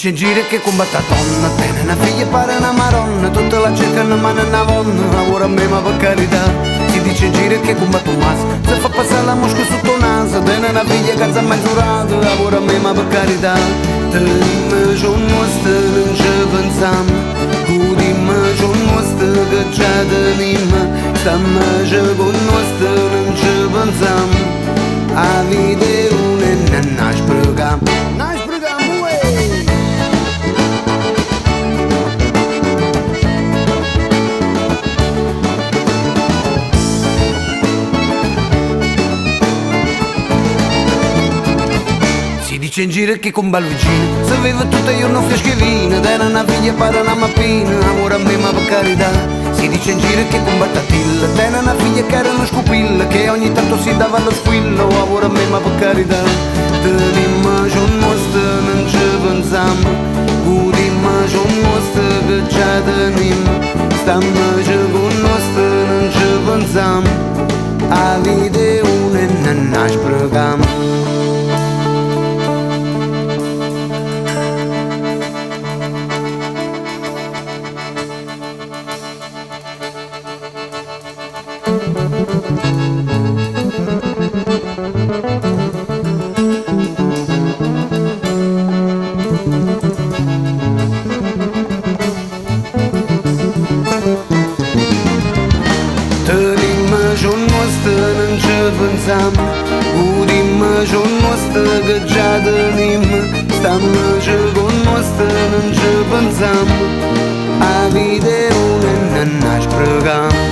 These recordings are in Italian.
dice in giro che combatta donna, tiene una figlia e pare una maronna, tutta la cercano ma non ha vonna, lavora a me ma per carità. Si dice in giro che combatta un mas, se fa passare la mosca sotto il naso, tiene una figlia che ha mezz'urato, lavora a me ma per carità. Dimmi c'è un nostro non ci pensiamo, tu dimmi c'è un nostro che ci teniamo, stiamo con il nostro non ci pensiamo, a vita è una e non la sprechiamo. Dice in giro che con Balvigino se aveva tutto io non fiaschevina, era una figlia para una mappina, amore a me ma per carità. Si dice in giro che con Battatilla era una figlia che era una scupilla, che ogni tanto si dava allo squillo, amore a me ma per carità. Dimmi c'è un mostro non ci pensiamo, dimmi c'è un mostro che ci teniamo, stiamo con il nostro non ci pensiamo, a vita è una e non la sprechiamo. C'è un nostro non ci pensiamo, dimmi c'è un nostro che già teniamo, stiamo con il nostro non ci pensiamo, a vita è una e non la sprechiamo.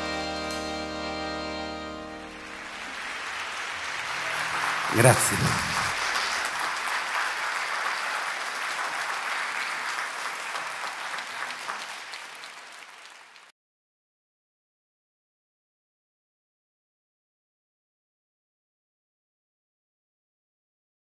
Grazie.